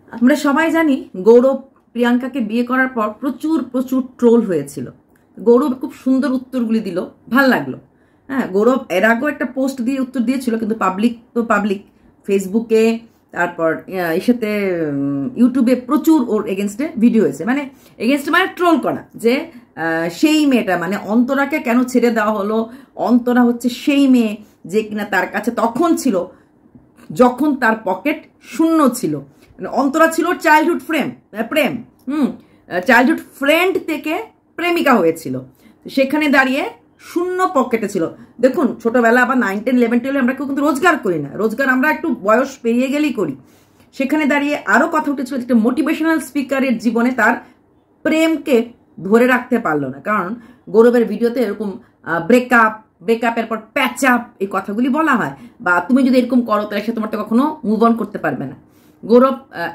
আমরা সবাই জানি গৌরব প্রিয়াঙ্কাকে বিয়ে করার পর প্রচুর প্রচুর ট্রোল হয়েছিল। গৌরব খুব সুন্দর উত্তরগুলি দিল, ভাল লাগলো। হ্যাঁ, গৌরব এর আগেও একটা পোস্ট দিয়ে উত্তর দিয়েছিল, কিন্তু পাবলিক ফেসবুকে, তারপর এসাথে ইউটিউবে প্রচুর ওর এগেনস্টে ভিডিও হয়েছে, মানে এগেনস্টে মানে ট্রোল করা, যে সেই মেয়েটা মানে অন্তরাকে কেন ছেড়ে দেওয়া হলো, অন্তরা হচ্ছে সেই মেয়ে যে কিনা তার কাছে তখন ছিল যখন তার পকেট শূন্য ছিল। অন্তরা ছিল চাইল্ডহুড প্রেম চাইল্ডহুড ফ্রেন্ড থেকে প্রেমিকা হয়েছিল, সেখানে দাঁড়িয়ে শূন্য পকেটে ছিল। দেখুন, ছোটবেলা আবার 9, 10, 11, 12 আমরা কেউ কিন্তু রোজগার করি না, রোজগার আমরা একটু বয়স পেরিয়ে গেলেই করি। সেখানে দাঁড়িয়ে আরো কথা উঠেছিল, একটা মোটিভেশনাল স্পিকারের জীবনে তার প্রেমকে ধরে রাখতে পারলো না, কারণ গৌরবের ভিডিওতে এরকম ব্রেকআপের পর প্যাচ আপ এই কথাগুলি বলা হয়, বা তুমি যদি এরকম করো তাহলে সে তোমারটা কখনো মুভ অন করতে পারবে না। গৌরব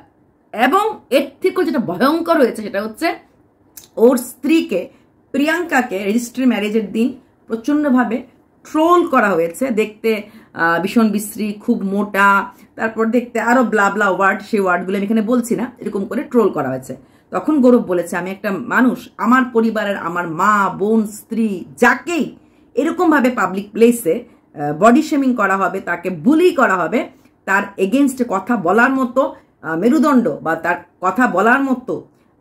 এবং এর থেকেও যেটা ভয়ঙ্কর হয়েছে সেটা হচ্ছে ওর স্ত্রীকে প্রিয়াঙ্কাকে রেজিস্ট্রি ম্যারেজের দিন প্রচন্ডভাবে ট্রোল করা হয়েছে। দেখতে ভীষণ বিশ্রী, খুব মোটা, তারপর দেখতে আরো ব্লা ওয়ার্ড, সেই ওয়ার্ডগুলো আমি এখানে বলছি না, এরকম করে ট্রোল করা হয়েছে। তখন গৌরব বলেছে, আমি একটা মানুষ, আমার পরিবারের আমার মা, বোন, স্ত্রী যাকেই এরকম ভাবে পাবলিক প্লেসে বডি শেমিং করা হবে, তাকে বুলি করা হবে, তার এগেনস্টে কথা বলার মতো মেরুদণ্ড বা তার কথা বলার মতো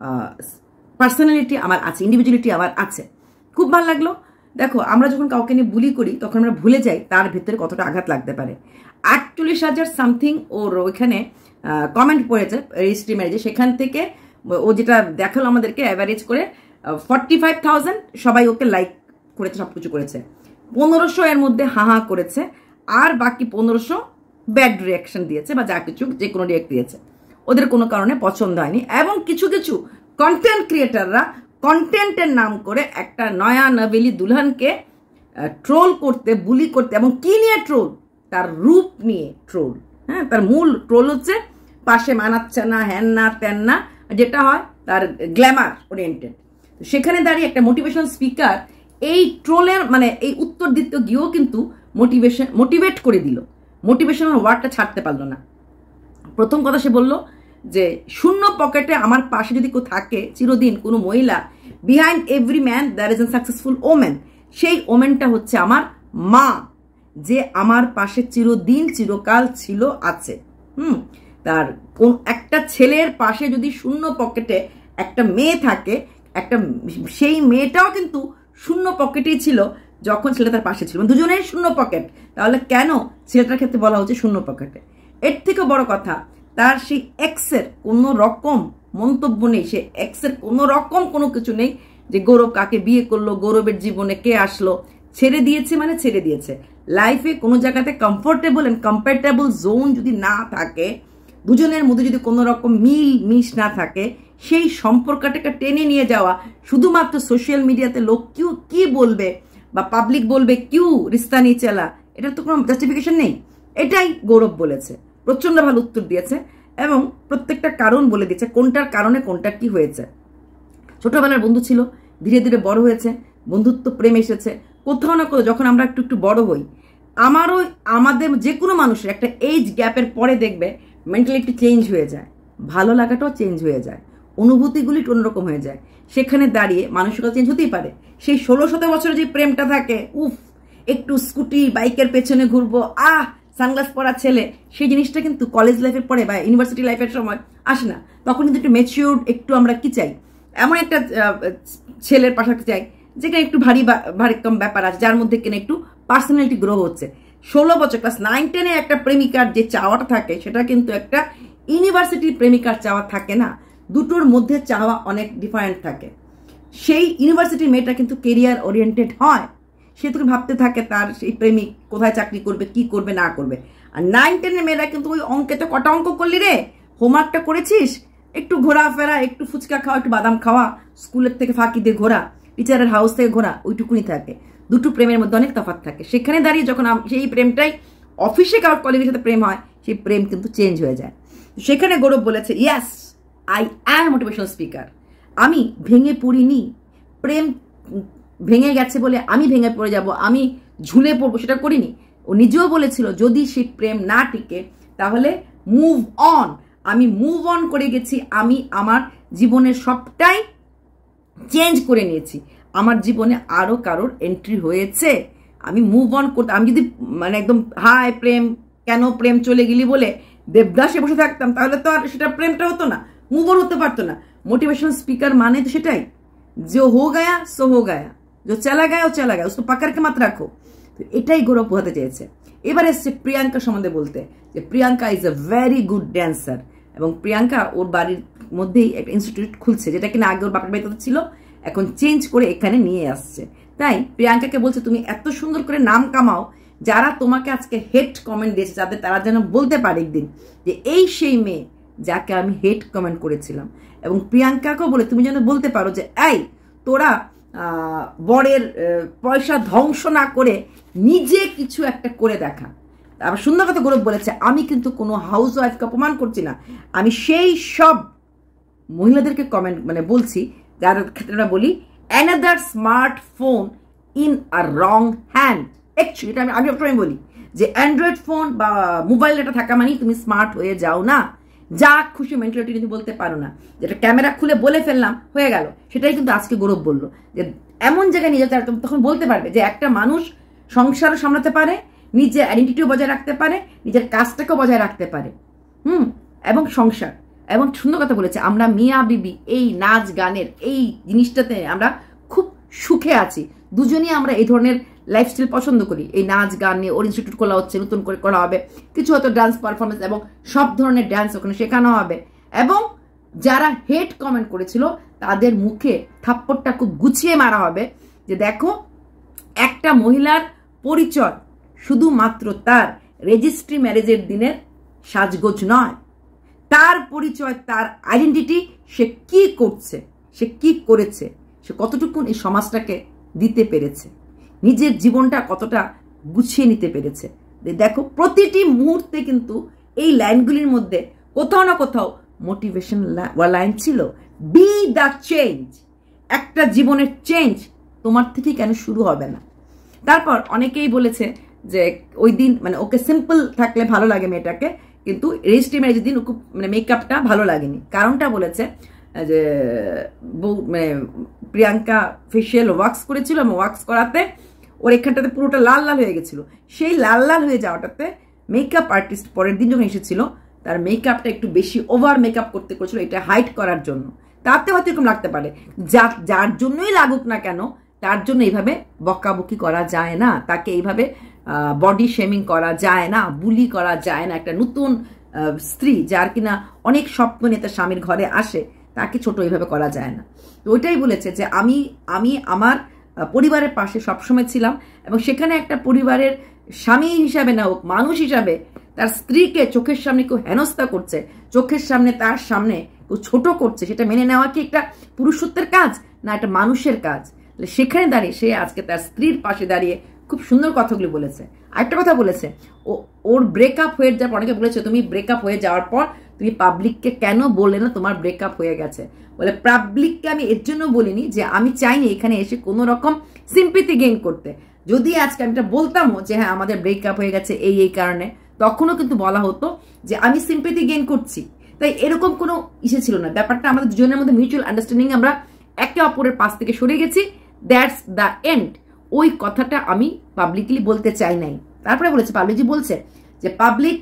পার্সোনালিটি আমার আছে, ইন্ডিভিজুয়ালিটি আমার আছে। খুব ভালো লাগলো। দেখো, আমরা যখন কাউকে নিয়ে বুলি করি তখন আমরা ভুলে যাই তার ভেতরে কতটা আঘাত লাগতে পারে। 48,000 সামথিং ওর ওইখানে কমেন্ট পড়েছে রেজিস্ট্রি ম্যারেজে, সেখান থেকে ও যেটা দেখালো আমাদেরকে অ্যাভারেজ করে 45,000 সবাই ওকে লাইক করেছে, সবকিছু করেছে। 1500 এর মধ্যে হা করেছে, আর বাকি 1500 ব্যাড রিয়াকশন দিয়েছে, বা যা কিছু যে কোনো রিয়াক্ট দিয়েছে, ওদের কোনো কারণে পছন্দ হয়নি। এবং কিছু কিছু কন্টেন্ট ক্রিয়েটাররা কন্টেন্টের নাম করে একটা নয়া নবেলি দুলহানকে ট্রোল করতে, বুলি করতে, এবং কি নিয়ে ট্রোল, তার রূপ নিয়ে ট্রোল। হ্যাঁ, তার মূল ট্রোল হচ্ছে পাশে মানাচ্ছে না, হ্যান না ত্যান না, যেটা হয় তার গ্ল্যামার ওরিয়েন্টেড। সেখানে দাঁড়িয়ে একটা মোটিভেশন স্পিকার এই ট্রোলের মানে এই উত্তর দিতে গিয়েও কিন্তু মোটিভেট করে দিল, মোটিভেশনাল ওয়ার্ডটা ছাড়তে পারলো না। প্রথম কথা সে বলল যে শূন্য পকেটে আমার পাশে যদি কেউ থাকে চিরদিন, কোনো মহিলা, behind every man there is a successful women, সেই ওমেনটা হচ্ছে আমার মা, যে আমার পাশে চিরদিন চিরকাল ছিল, আছে। তার কোন একটা ছেলের পাশে যদি শূন্য পকেটে একটা মেয়ে থাকে, একটা সেই মেয়েটাও কিন্তু শূন্য পকেটেই ছিল যখন ছেলেটা তার পাশে ছিল, দুজনেই শূন্য পকেট। তাহলে কেন ছেলেটার ক্ষেত্রে বলা হচ্ছে শূন্য পকেটে? এর থেকে বড় কথা, তার সেই এক্সের কোনো রকম মন্তব্য নেই, সে এক্সের কোনো রকম কোনো কিছু নেই যে গৌরব কাকে বিয়ে করলো, গৌরবের জীবনে কে আসলো। ছেড়ে দিয়েছে মানে ছেড়ে দিয়েছে। লাইফে কোনো জায়গাতে কমফোর্টেবল এন্ড কম্প্যাটেবল জোন যদি না থাকে, দুজনের মধ্যে যদি কোনো রকম মিশ না থাকে, সেই সম্পর্কটাকে টেনে নিয়ে যাওয়া শুধুমাত্র সোশ্যাল মিডিয়াতে লোক কি বলবে বা পাবলিক বলবে কিউ রিস্তা নিয়ে চালা, এটার তো কোনো জাস্টিফিকেশন নেই। এটাই গৌরব বলেছে, প্রচন্ড ভালো উত্তর দিয়েছে এবং প্রত্যেকটা কারণ বলে দিয়েছে, কোনটার কারণে কোনটা কি হয়েছে। ছোটবেলার বন্ধু ছিল, ধীরে ধীরে বড় হয়েছে, বন্ধুত্ব প্রেম এসেছে, কোথাও না কোথাও যখন আমরা একটু বড় হই, আমাদের যে কোনো মানুষের একটা এজ গ্যাপের পরে দেখবে মেন্টালিটি চেঞ্জ হয়ে যায়, ভালো লাগাটাও চেঞ্জ হয়ে যায়, অনুভূতিগুলি অন্যরকম হয়ে যায়। সেখানে দাঁড়িয়ে মানসিকতা চেঞ্জ হতেই পারে। সেই 16-17 বছরের যে প্রেমটা থাকে, একটু স্কুটি বাইকের পেছনে ঘুরবো, সানগ্লাস পরা ছেলে, সেই জিনিসটা কিন্তু কলেজ লাইফের পরে বা ইউনিভার্সিটি লাইফের সময় আসে না। তখন কিন্তু একটু ম্যাচিউরড, একটু আমরা কি চাই, এমন একটা ছেলের পাশে চাই যেখানে একটু ভারী কম ব্যাপার আছে, যার মধ্যে কিনা একটু পার্সোনালিটি গ্রো হচ্ছে। 16 বছর ক্লাস 9, 10-এ একটা প্রেমিকার যে চাওয়াটা থাকে, সেটা কিন্তু একটা ইউনিভার্সিটির প্রেমিকার চাওয়া থাকে না। দুটোর মধ্যে চাওয়া অনেক ডিফারেন্ট থাকে। সেই ইউনিভার্সিটির মেয়েটা কিন্তু কেরিয়ার ওরিয়েন্টেড হয়, সে তো ভাবতে থাকে তার সেই প্রেমিক কোথায় চাকরি করবে, কি করবে না করবে। আর 9, 10-এর মেয়েরা কিন্তু ওই অঙ্কে তো কটা অঙ্ক করলি রে, হোমওয়ার্কটা করেছিস, একটু ঘোরাফেরা, একটু ফুচকা খাওয়া, একটু বাদাম খাওয়া, স্কুলের থেকে ফাঁকি দিয়ে ঘোরা, টিচারের হাউস থেকে ঘোরা, ওইটুকুনি থাকে। দুটো প্রেমের মধ্যে অনেক তফাৎ থাকে। সেখানে দাঁড়িয়ে যখন সেই প্রেমটাই অফিসে কারোর কলিগের সাথে প্রেম হয়, সেই প্রেম কিন্তু চেঞ্জ হয়ে যায়। সেখানে গৌরব বলেছে, yes I am motivational speaker, আমি ভেঙে পড়িনি, প্রেম ভেঙে গেছে বলে আমি ভেঙে পড়ে যাব, আমি ঝুলে পড়বো, সেটা করিনি। ও নিজেও বলেছিল যদি সেই প্রেম না টিকে তাহলে মুভ অন, আমি মুভ অন করে গেছি, আমি আমার জীবনের সবটাই চেঞ্জ করে নিয়েছি, আমার জীবনে আরো কারোর এন্ট্রি হয়েছে, আমি মুভ অন করতে, আমি যদি মানে একদম হাই প্রেম কেন প্রেম চলে গেলি বলে দেবদাসে বসে থাকতাম তাহলে তো আর সেটা প্রেমটা হতো না, মুভ অন হতে পারতো না। মোটিভেশনাল স্পিকার মানে তো সেটাই, যে হো গায়া সো হো গায়া, যে চলা গায়া ও চলা গায়া, उसको पकड़ के मत रखो। তো এটাই গৌরব বোঝাতে চেয়েছে। এবার এসছে প্রিয়াঙ্কা সম্বন্ধে বলতে, যে Priyanka is a very good dancer, এবং প্রিয়াঙ্কা ওর বাড়ির মধ্যেই একটা ইনস্টিটিউট খুলছে, যেটা কিনা আগে ওর বাপের বাড়িতে ছিল, এখন চেঞ্জ করে এখানে নিয়ে আসছে। তাই প্রিয়াঙ্কাকে বলছে তুমি এত সুন্দর করে নাম কামাও, যারা তোমাকে আজকে হেট কমেন্ট দিয়েছে যাদের, তারা যেন বলতে পারে একদিন যে এই সেই মেয়ে যাকে আমি হেট কমেন্ট করেছিলাম। এবং প্রিয়াঙ্কাকেও বলে তুমি যেন বলতে পারো যে এই তোরা বরের পয়সা ধ্বংস না করে নিজে কিছু একটা করে দেখা। আবার সুন্দর কথা গৌরব বলেছে, আমি কিন্তু কোনো হাউস ওয়াইফকে অপমান করছি না, আমি সেই সব মহিলাদেরকে কমেন্ট মানে বলছি যার ক্ষেত্রে আমরা বলি another smartphone in a wrong hand. Actually এটা আমি সবসময় বলি যে অ্যান্ড্রয়েড ফোন বা মোবাইল এটা থাকা মানেই তুমি স্মার্ট হয়ে যাও না, যা খুশি মেন্টালিটি কিন্তু বলতে পারো না, যেটা ক্যামেরা খুলে বলে ফেললাম হয়ে গেল। সেটাই কিন্তু আজকে গৌরব বললো যে এমন জায়গায় নিয়ে যেতে, তখন বলতে পারবে যে একটা মানুষ সংসারও সামলাতে পারে, নিজের আইডেন্টিটিও বজায় রাখতে পারে, নিজের কাজটাকেও বজায় রাখতে পারে, এবং সংসার। এবং সুন্দর কথা বলেছে, আমরা মিয়া বিবি এই নাচ গানের এই জিনিসটাতে আমরা খুব সুখে আছি, দুজনেই আমরা এই ধরনের লাইফস্টাইল পছন্দ করি। এই নাচ গান নিয়ে ওর ইনস্টিটিউট খোলা হচ্ছে, নতুন করে করা হবে, কিছু হয়তো ডান্স পারফরমেন্স এবং সব ধরনের ডান্স ওখানে শেখানো হবে। এবং যারা হেট কমেন্ট করেছিল তাদের মুখে থাপ্পড়টা খুব গুছিয়ে মারা হবে, যে দেখো একটা মহিলার পরিচয় শুধুমাত্র তার রেজিস্ট্রি ম্যারেজের দিনের সাজগোজ নয়, তার পরিচয়, তার আইডেন্টিটি, সে কি করছে, সে কি করেছে, সে কতটুকুন এই সমাজটাকে দিতে পেরেছে, নিজের জীবনটা কতটা গুছিয়ে নিতে পেরেছে। দেখো প্রতিটি মুহূর্তে কিন্তু এই লাইনগুলির মধ্যে কোথাও না কোথাও মোটিভেশন লাইন ছিল। বি দ্য চেঞ্জ, একটা জীবনের চেঞ্জ তোমার থেকে কেন শুরু হবে না। তারপর অনেকেই বলেছে যে ওই দিন মানে ওকে সিম্পল থাকলে ভালো লাগে মেয়েটাকে, কিন্তু রেজিস্ট্রি ম্যারেজের দিন ওকে মানে মেকআপটা ভালো লাগেনি। কারণটা বলেছে যে মানে প্রিয়াঙ্কা ফেশিয়াল ওয়াক্স করেছিল এবং ওয়াক্স করাতে ওর এখানটাতে পুরোটা লাল লাল হয়ে গেছিল। সেই লাল লাল হয়ে যাওয়াটাতে মেকআপ আর্টিস্ট পরের দিন যখন এসেছিল তার মেকআপটা একটু বেশি ওভার মেকআপ করতে করেছিল, এটা হাইড করার জন্য। তাতে হয়তো এরকম লাগতে পারে, যার জন্যই লাগুক না কেন তার জন্য এইভাবে বকাবকি করা যায় না, তাকে এইভাবে বডি শেমিং করা যায় না, বুলি করা যায় না। একটা নতুন স্ত্রী যার কিনা অনেক স্বপ্ন নিয়ে তার স্বামীর ঘরে আসে, তাকে ছোট এইভাবে করা যায় না। তো ওইটাই বলেছে যে আমি আমার পরিবারের পাশে সবসময় ছিলাম, এবং সেখানে একটা পরিবারের স্বামী হিসাবে না হোক, মানুষ হিসাবে তার স্ত্রীকে চোখের সামনে কেউ হেনস্থা করছে, চোখের সামনে তার সামনে কেউ ছোট করছে, সেটা মেনে নেওয়া কি একটা পুরুষত্বের কাজ না একটা মানুষের কাজ? সেখানে দাঁড়িয়ে সে আজকে তার স্ত্রীর পাশে দাঁড়িয়ে খুব সুন্দর কথাগুলি বলেছে। আরেকটা কথা বলেছে, ওর ব্রেকআপ হয়ে যাওয়ার পর, অনেকে বলেছে তুমি ব্রেকআপ হয়ে যাওয়ার পর তুমি পাবলিককে কেন বললে না তোমার ব্রেকআপ হয়ে গেছে? বলে পাবলিককে আমি এর জন্য বলিনি যে আমি চাইনি এখানে এসে কোনো রকম সিম্পিতি গেইন করতে। যদি আজকে আমি এটা বলতামও যে হ্যাঁ আমাদের ব্রেকআপ হয়ে গেছে এই কারণে, তখনও কিন্তু বলা হতো যে আমি সিম্পিতি গেইন করছি। তাই এরকম কোনো ইসে ছিল না, ব্যাপারটা আমাদের দুজনের মধ্যে মিউচুয়াল আন্ডারস্ট্যান্ডিং, আমরা একে অপরের পাশ থেকে সরে গেছি, দ্যাটস দ্য এন্ড। ওই কথাটা আমি পাবলিকলি বলতে চাই নাই। তারপরে বলেছে, পাবলিকজি বলছে যে পাবলিক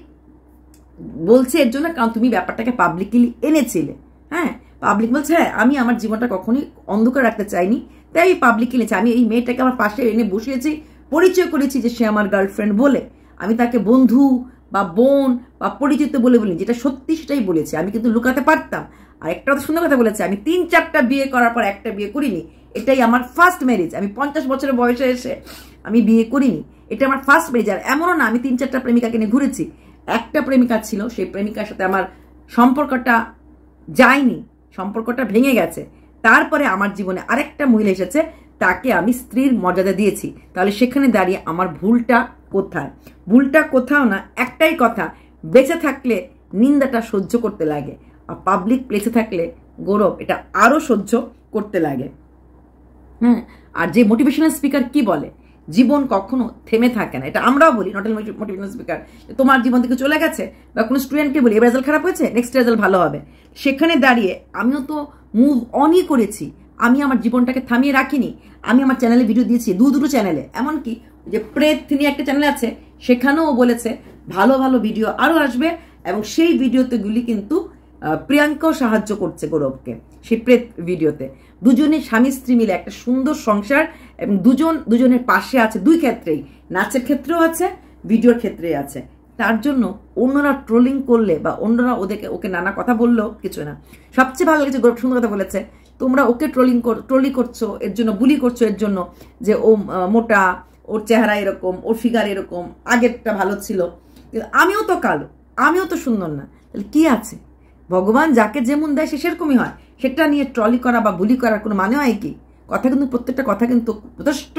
বলছে এর জন্য কারণ তুমি ব্যাপারটাকে পাবলিকলি এনেছিলে। হ্যাঁ, পাবলিক বলছে হ্যাঁ আমি আমার জীবনটা কখনোই অন্ধকার রাখতে চাইনি, তাই আমি পাবলিকলি এনেছি। আমি এই মেয়েটাকে আমার পাশে এনে বসিয়েছি, পরিচয় করেছি যে সে আমার গার্লফ্রেন্ড বলে। আমি তাকে বন্ধু বা বোন বা পরিচিত বলে বলিনি, যেটা সত্যি সেটাই বলেছি, আমি কিন্তু লুকাতে পারতাম। আর একটা কথা সুন্দর কথা বলেছে, আমি 3-4টা বিয়ে করার পর একটা বিয়ে করিনি, এটাই আমার ফার্স্ট ম্যারেজ। আমি 50 বছরের বয়সে এসে আমি বিয়ে করিনি, এটা আমার ফার্স্ট ম্যারেজ। আর এমনও না আমি 3-4টা প্রেমিকাকে নিয়ে ঘুরেছি, একটা প্রেমিকা ছিল, সেই প্রেমিকার সাথে আমার সম্পর্কটা যায়নি, সম্পর্কটা ভেঙে গেছে। তারপরে আমার জীবনে আরেকটা মহিলা এসেছে, তাকে আমি স্ত্রীর মর্যাদা দিয়েছি। তাহলে সেখানে দাঁড়িয়ে আমার ভুলটা কোথায়? ভুলটা কোথাও না, একটাই কথা, বেঁচে থাকলে নিন্দাটা সহ্য করতে লাগে, আর পাবলিক প্লেসে থাকলে গৌরব এটা আরো সহ্য করতে লাগে। আর যে মোটিভেশনাল স্পিকার কি বলে জীবন কখনো থেমে থাকে না। এটা আমরাও বলি, নট অনলি মোটিভেশনাল স্পিকার। তোমার জীবন থেকে চলে গেছে, বা কোনো স্টুডেন্টকে বলি এবার রেজাল্ট খারাপ হয়েছে, নেক্সট রেজাল্ট ভালো হবে। সেখানে দাঁড়িয়ে আমিও তো মুভ অনই করেছি, আমি আমার জীবনটাকে থামিয়ে রাখিনি। আমি আমার চ্যানেলে ভিডিও দিয়েছি, দুটো চ্যানেলে, এমনকি যে প্রেত নিয়ে একটা চ্যানেল আছে সেখানেও বলেছে ভালো ভালো ভিডিও আরও আসবে, এবং সেই ভিডিওতেগুলি কিন্তু প্রিয়াঙ্কাও সাহায্য করছে গৌরবকে। সেই প্রেত ভিডিওতে দুজনে স্বামী স্ত্রী মিলে একটা সুন্দর সংসার, এবং দুজনের পাশে আছে, দুই ক্ষেত্রেই, নাচের ক্ষেত্রেও আছে, ভিডিওর ক্ষেত্রেই আছে। তার জন্য অন্যরা ট্রোলিং করলে বা অন্যরা ওকে নানা কথা বললেও কিছু না। সবচেয়ে ভালো লেগেছে গৌরব সুন্দর কথা বলেছে, তোমরা ওকে ট্রলি করছো এর জন্য, বুলি করছো এর জন্য যে ও মোটা, ওর চেহারা এরকম, ওর ফিগার এরকম, আগেরটা ভালো ছিল, কিন্তু আমিও তো কালো, আমিও তো সুন্দর না। তাহলে কি আছে? ভগবান যাকে যেমন দেয় সে সেরকমই হয়। সেটা নিয়ে ট্রলি করা বা বুলি করার কোনো মানে হয় কি? কথা কিন্তু প্রত্যেকটা কথা কিন্তু যথেষ্ট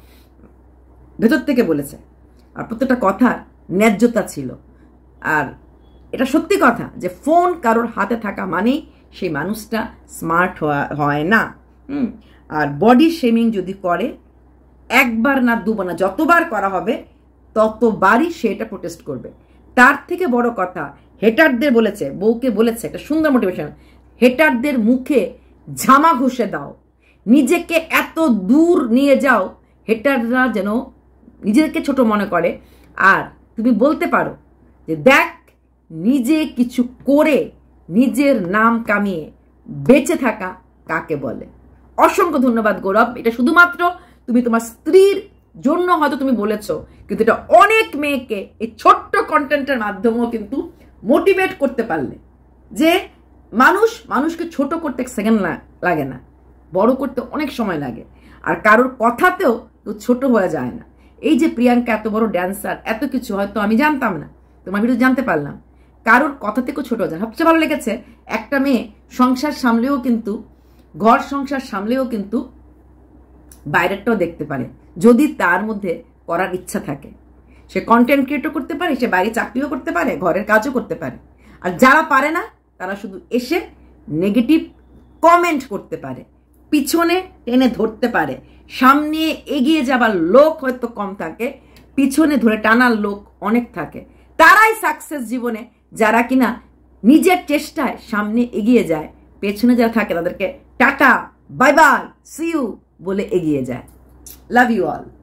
ভেতর থেকে বলেছে, আর প্রত্যেকটা কথার ন্যায্যতা ছিল। আর এটা সত্যি কথা যে ফোন কারোর হাতে থাকা মানেই সেই মানুষটা স্মার্ট হয় না। আর বডি শেমিং যদি করে, একবার না দুবার না, যতবার করা হবে ততবারই সে এটা প্রোটেস্ট করবে। তার থেকে বড় কথা, হেটারদের বলেছে, বউকে বলেছে, একটা সুন্দর মোটিভেশন, হেটারদের মুখে ঝামা ঘষে দাও, নিজেকে এত দূর নিয়ে যাও হেটাররা যেন নিজেকে ছোট মনে করে। আর তুমি বলতে পারো যে দেখ, নিজে কিছু করে নিজের নাম কামিয়ে বেঁচে থাকা কাকে বলে। অসংখ্য ধন্যবাদ গৌরব। এটা শুধুমাত্র তুমি তোমার স্ত্রীর জন্য হয়তো তুমি বলেছো, কিন্তু এটা অনেক মেয়েকে এই ছোট্ট কন্টেন্টের মাধ্যমেও কিন্তু মোটিভেট করতে পারলে যে মানুষকে ছোট করতে এক সেকেন্ড লাগে না, বড় করতে অনেক সময় লাগে। আর কারোর কথাতেও তো ছোট হয়ে যায় না। এই যে প্রিয়াঙ্কা এত বড় ড্যান্সার, এত কিছু হয়তো আমি জানতাম না, তোমার ভিডিও জানতে পারলাম। কারোর কথা থেকেও ছোট হয়ে যায়। সবচেয়ে ভালো লেগেছে, একটা মেয়ে সংসার সামলেও কিন্তু, ঘর সংসার সামলেও কিন্তু বাইরেরটাও দেখতে পারে, যদি তার মধ্যে করার ইচ্ছা থাকে। সে কন্টেন্ট ক্রিয়েটও করতে পারে, সে বাইরে চাকরিও করতে পারে, ঘরের কাজও করতে পারে। আর যারা পারে না তারা শুধু এসে নেগেটিভ কমেন্ট করতে পারে, পিছনে টেনে ধরতে পারে। সামনে এগিয়ে যাবার লোক হয়তো কম থাকে, পিছনে ধরে টানার লোক অনেক থাকে। তারাই সাকসেস জীবনে, যারা কিনা নিজের চেষ্টায় সামনে এগিয়ে যায়। পেছনে যারা থাকে তাদেরকে tata, bye bye, see you বলে এগিয়ে যায়। Love you all.